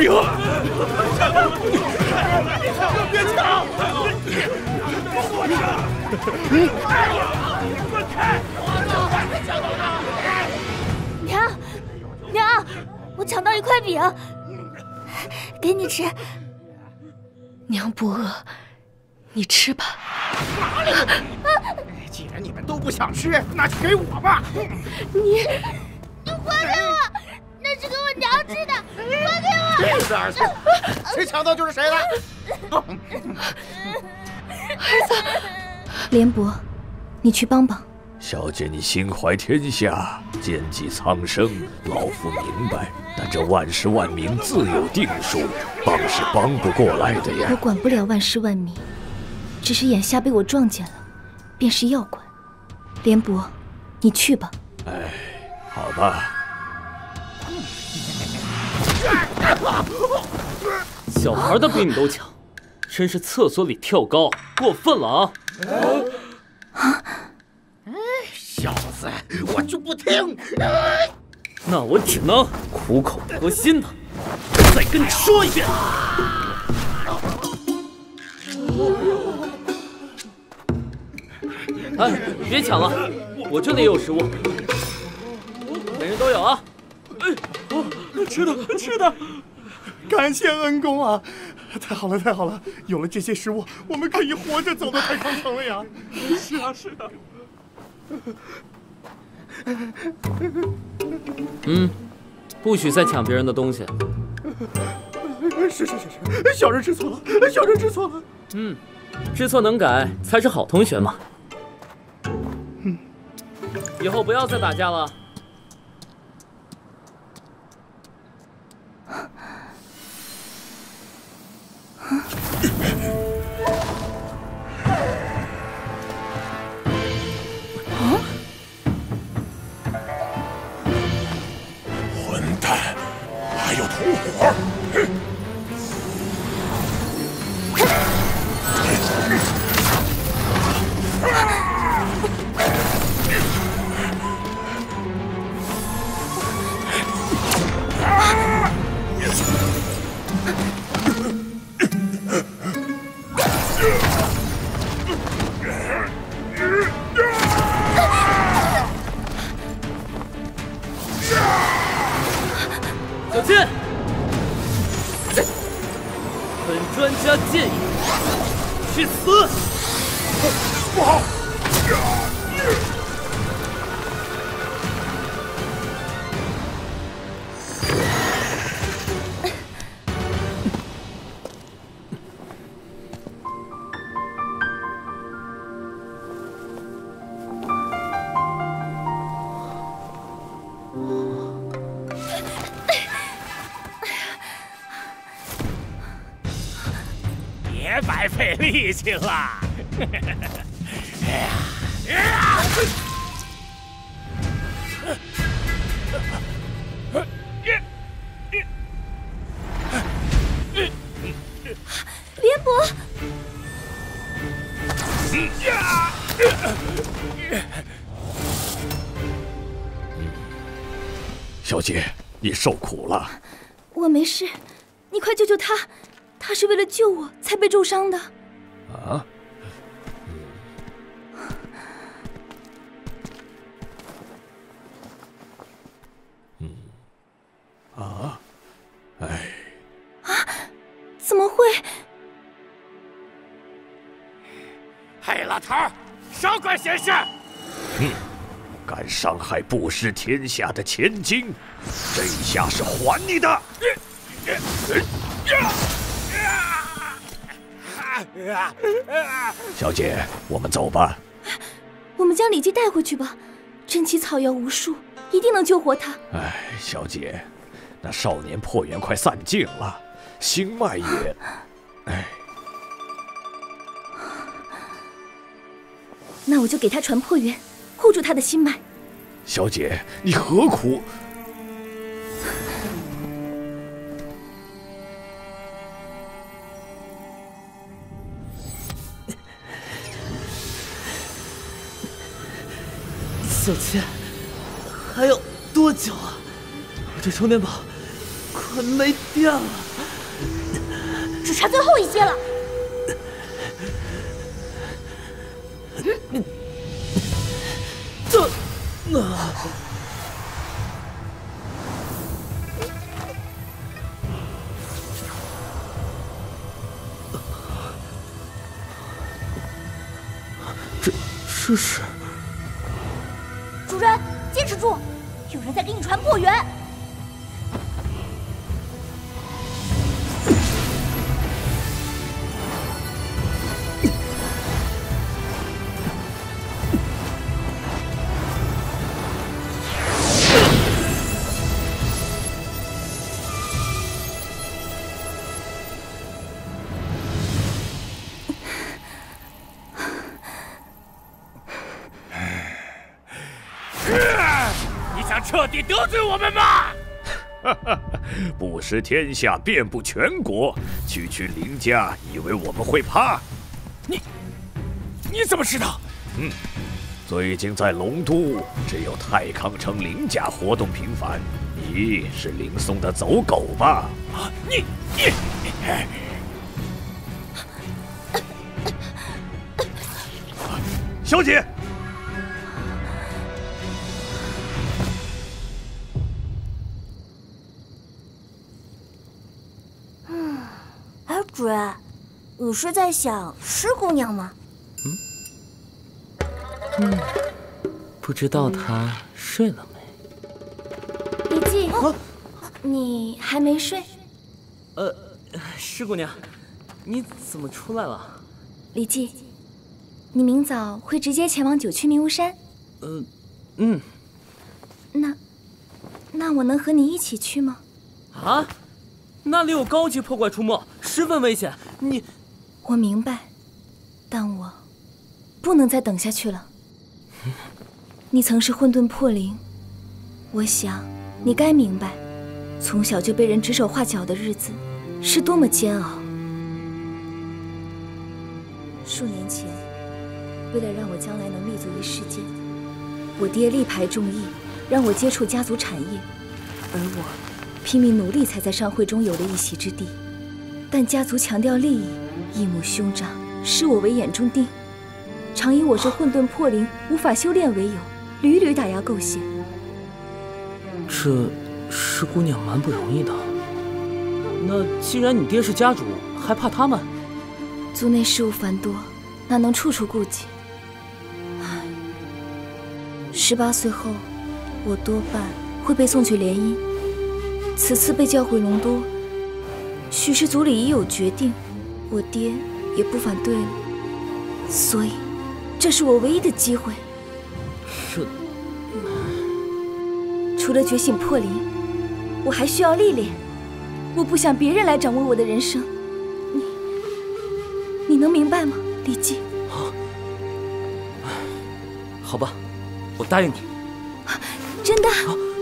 兵！ 别抢！ 滚开！ 娘，娘，我抢到一块饼，给你吃。 娘不饿，你吃吧。 哪里的饼？既然你们都不想吃，那就给我吧。 你还给我！那是给我娘吃的，还给我！ 这儿子，谁抢到就是谁的。 儿子， 廉伯，你去帮帮。 小姐，你心怀天下，兼济苍生，老夫明白。但这万事万民自有定数，帮是帮不过来的呀。 我管不了万事万民，只是眼下被我撞见了，便是要管。廉伯，你去吧。 哎，好吧。 小孩的饼你都抢，真是厕所里跳高，过分了啊！ 小子，我就不听。 那我只能苦口婆心的再跟你说一遍。哎，别抢了，我这里也有食物，每人都有啊。 吃的，感谢恩公啊！太好了，有了这些食物，我们可以活着走到太康城了呀！是啊。 不许再抢别人的东西。 是，小人知错了。 知错能改才是好同学嘛。以后不要再打架了。 混蛋，还有同伙！ 小心！本专家建议去死！ 不好！ 别白费力气了。 廉伯， 小姐，你受苦了。 我没事，你快救救他，他是为了救我才被重伤的。 啊？哎。 怎么会？ 黑老头，少管闲事！ 敢伤害不识天下的千金，这一下是还你的！小姐，我们走吧。 我们将李记带回去吧，珍奇草药无数，一定能救活他。 哎，小姐，那少年破元快散尽了，心脉也……哎， 那我就给他传破元，护住他的心脉。 小姐，你何苦？ 小倩，还有多久啊？我这充电宝没电了， 只差最后一些了。 这是主人，坚持住，有人在给你传破元。 彻底得罪我们吗？哈哈，不识天下，遍布全国，区区林家以为我们会怕？你怎么知道？最近在龙都，只有太康城林家活动频繁。你是林松的走狗吧？啊，你！小姐。 主人，你是在想施姑娘吗？ 不知道她睡了没？ 李记，你还没睡？ 施姑娘，你怎么出来了？ 李记，你明早会直接前往九曲迷雾山？那我能和你一起去吗？ 啊？那里有高级破怪出没，十分危险。 我明白，但我不能再等下去了。你曾是混沌破灵，我想你该明白，从小就被人指手画脚的日子是多么煎熬。数年前，为了让我将来能立足于世间，我爹力排众议，让我接触家族产业，而我拼命努力，才在商会中有了一席之地。但家族强调利益，一母兄长视我为眼中钉，常以我是混沌破灵，无法修炼为由，屡屡打压构陷。 这施姑娘蛮不容易的。那既然你爹是家主，还怕他们？ 族内事务繁多，哪能处处顾及？18岁后，我多半会被送去联姻。此次被叫回龙都，许是族里已有决定，我爹也不反对了，所以这是我唯一的机会。除了觉醒破灵，我还需要历练。我不想别人来掌握我的人生。你能明白吗，李记？ 好吧，我答应你。 真的？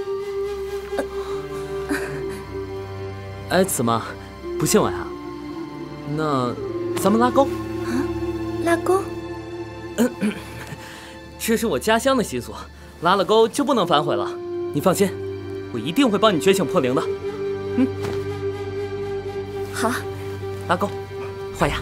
哎，怎么不信我呀？那咱们拉钩啊？拉钩？ 这是我家乡的习俗，拉了钩就不能反悔了。你放心，我一定会帮你觉醒破灵的。 好， 拉钩，画押。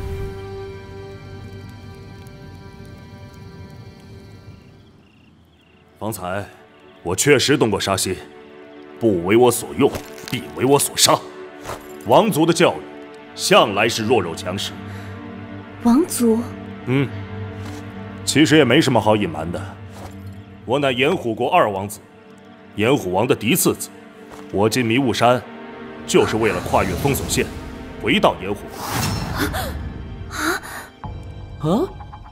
方才我确实动过杀心，不为我所用，必为我所杀。王族的教育向来是弱肉强食。 王族？ 其实也没什么好隐瞒的。我乃炎虎国2王子，炎虎王的嫡次子。我进迷雾山，就是为了跨越封锁线，回到炎虎国。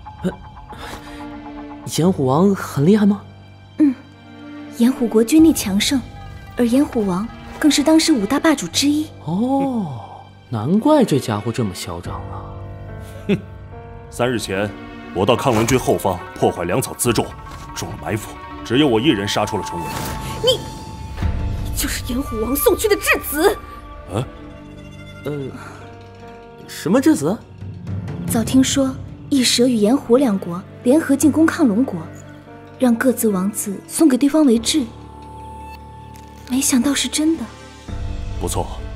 炎虎王很厉害吗？ 炎虎国军力强盛，而炎虎王更是当时5大霸主之一。 难怪这家伙这么嚣张啊 ！3日前，我到抗伦军后方破坏粮草辎重，中了埋伏，只有我一人杀出了重围。 你就是炎虎王送去的质子？ 什么质子？ 早听说翼蛇与炎虎2国联合进攻抗龙国，让各自王子送给对方为质，没想到是真的。 不错，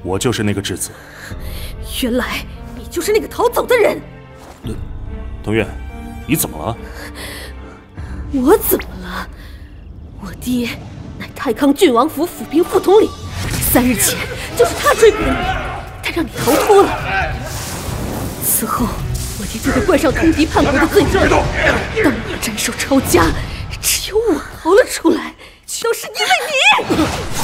我就是那个质子。 原来你就是那个逃走的人。 腾月，你怎么了？ 我怎么了？我爹乃太康郡王府府兵副统领，3日前就是他追捕的你，他让你逃脱了。此后，我爹就被冠上通敌叛国的罪状。当我斩首抄家，只有我逃了出来，就是因为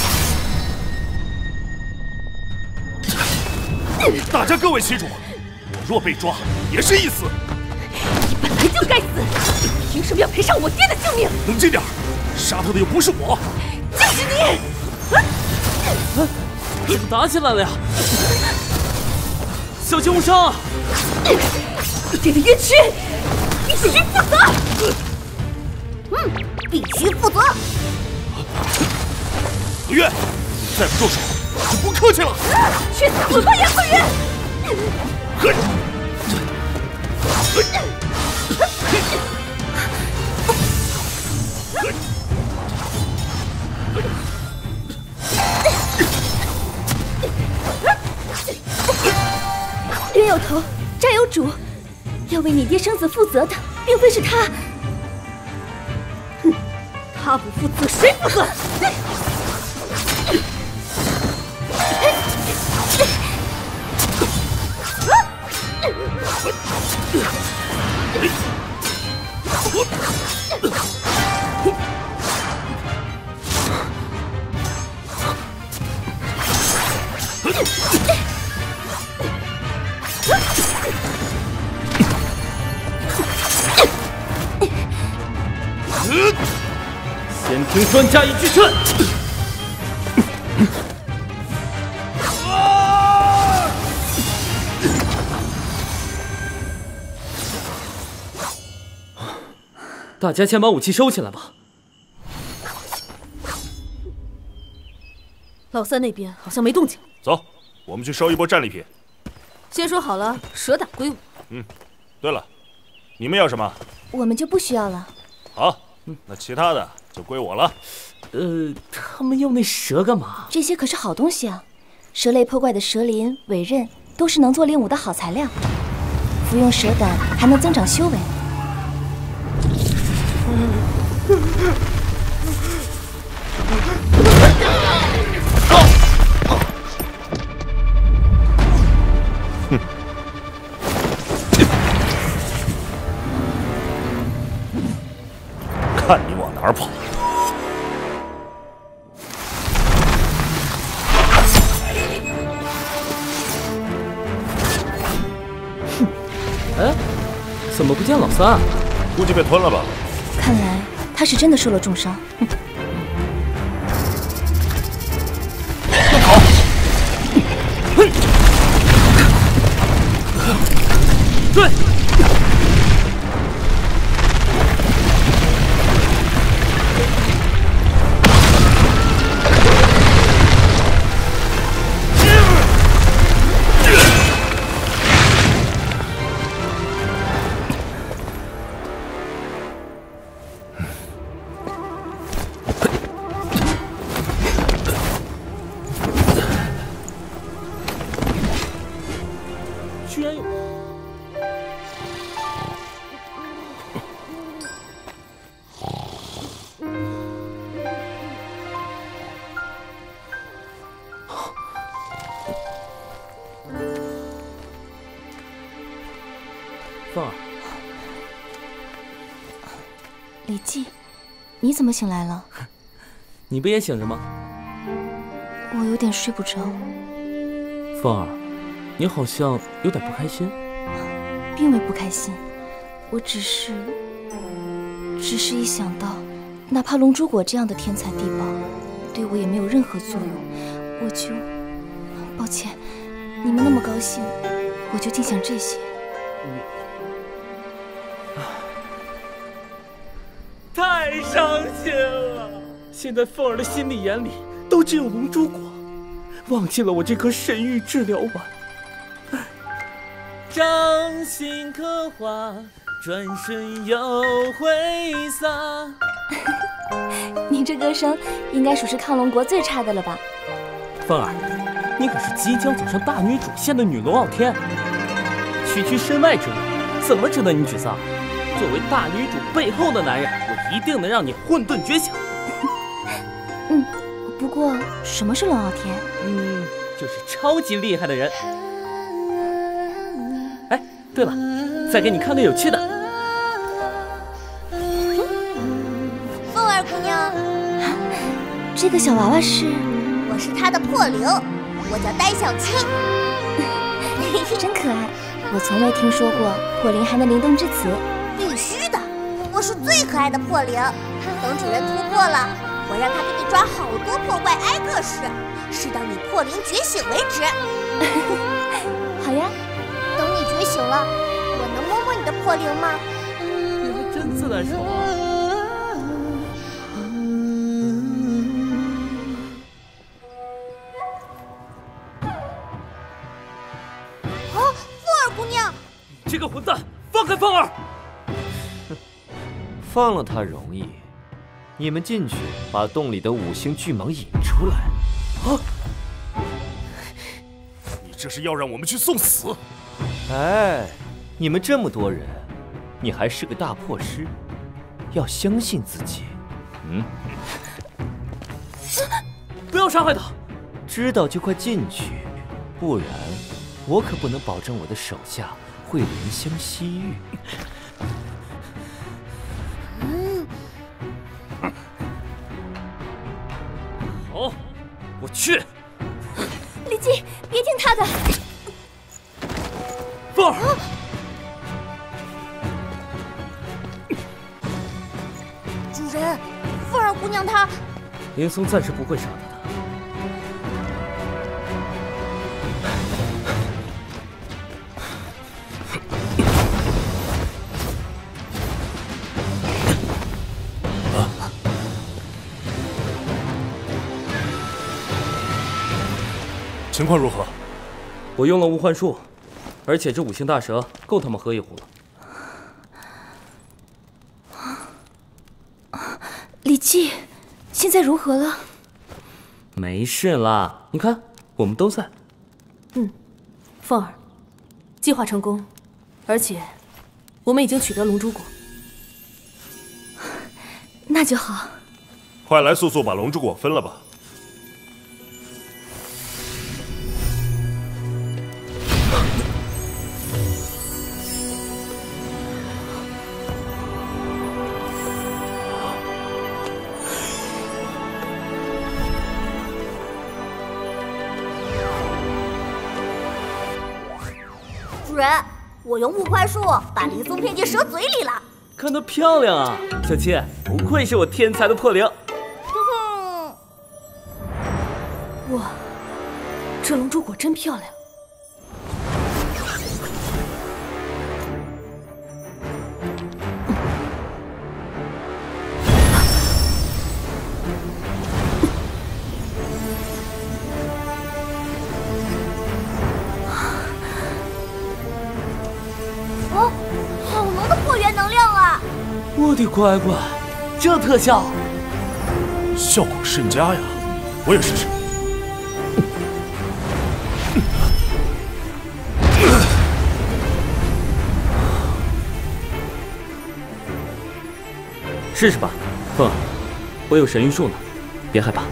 你！大家各为其主，我若被抓，也是一死。 你本来就该死，凭什么要赔上我爹的性命？ 冷静点，杀他的又不是我， 就是你！ 怎么打起来了呀？小心误伤啊！ 你这个冤屈，你必须负责！必须负责！ 腾月，你再不住手，我就不客气了！ 去死吧，杨子云！ 冤有头，债有主，要为你爹生死负责的，并非是他。 他不负责，谁负责？ 先听专家一句劝。大家先把武器收起来吧。 老三那边好像没动静。 走，我们去收一波战利品。 先说好了，蛇胆归我。 对了，你们要什么？ 我们就不需要了。 好，那其他的就归我了。 他们要那蛇干嘛？ 这些可是好东西啊！蛇类破怪的蛇鳞、尾刃都是能做练武的好材料。服用蛇胆还能增长修为。 看你往哪儿跑！ 哎，怎么不见老三？ 估计被吞了吧？ 看来他是真的受了重伤。 对。居然有！凤儿， 李记，你怎么醒来了？ 你不也醒着吗？ 我有点睡不着。 凤儿，你好像有点不开心。 并未不开心，我只是一想到，哪怕龙珠果这样的天才地宝，对我也没有任何作用，我就抱歉。你们那么高兴，我就净想这些。 太伤心了！现在凤儿的心里眼里都只有龙珠果，忘记了我这颗神域治疗丸。掌心刻画，转瞬又挥洒。 你这歌声应该属是亢龙国最差的了吧？ 凤儿， 你可是即将走上大女主线的女龙傲天，区区身外之物，怎么值得你沮丧？作为大女主背后的男人，我一定能让你混沌觉醒。 不过什么是龙傲天？ 就是超级厉害的人。哎，对了，再给你看个有趣的。 凤儿姑娘， 这个小娃娃是？ 我是她的破灵，我叫呆小青。 真可爱，我从未听说过破灵还能灵动致此。 必须的，我是最可爱的破灵。等主人突破了，我让他给你抓好多破怪，挨个试，试到你破灵觉醒为止。 好呀， 等你觉醒了，我能摸摸你的破灵吗？ 你还真自来熟啊！这个混蛋，放开凤儿！ 放了他容易，你们进去把洞里的五星巨蟒引出来。 啊！你这是要让我们去送死？ 哎，你们这么多人，你还是个大破尸，要相信自己。 不要伤害他！ 知道就快进去，不然我可不能保证我的手下会怜香惜玉。 好，我去。 李姬，别听他的。 凤儿， 主人，凤儿姑娘她…… 林松暂时不会杀了他。 情况如何？ 我用了物幻术，而且这五行大蛇够他们喝一壶了。李姬，现在如何了？ 没事啦，你看，我们都在。 凤儿，计划成功，而且我们已经取得龙珠果。 那就好。 快来速速把龙珠果分了吧。 主人，我用物幻术把林松骗进蛇嘴里了。 看得漂亮啊，小七，不愧是我天才的破灵。 哇，这龙珠果真漂亮。 好浓的破元能量啊！ 我的乖乖，这特效效果甚佳呀！我也试试。 试试吧，凤儿，我有神谕术呢，别害怕。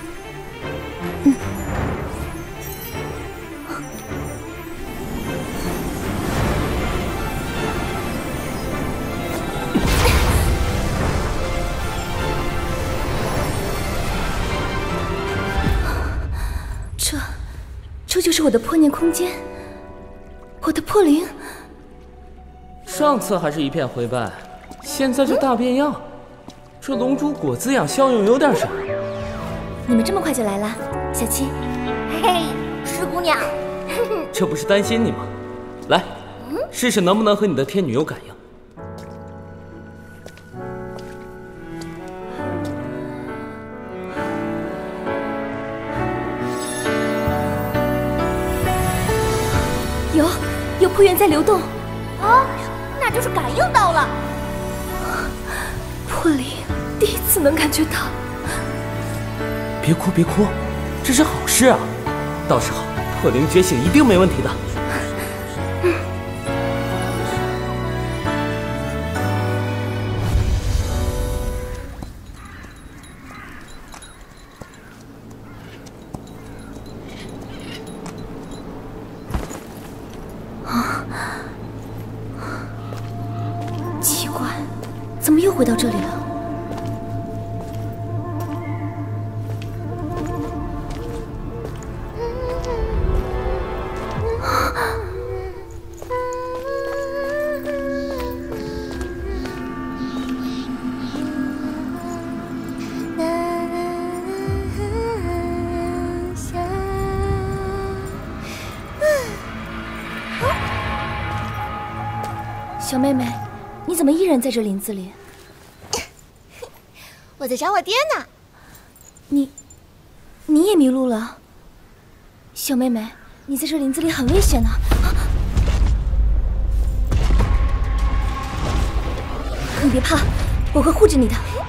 这就是我的破念空间，我的破灵。 上次还是一片灰败，现在就大变样。这龙珠果滋养效用有点少。 你们这么快就来了，小七。 嘿嘿，石姑娘， 这不是担心你吗？来，试试能不能和你的天女有感应。 有破元在流动。 啊，那就是感应到了。 破灵，第一次能感觉到。 别哭别哭，这是好事啊！ 到时候破灵觉醒一定没问题的。 奇怪，怎么又回到这里了？小妹妹，你怎么一人在这林子里？ 我在找我爹呢。 你也迷路了？小妹妹，你在这林子里很危险的。你别怕，我会护着你的。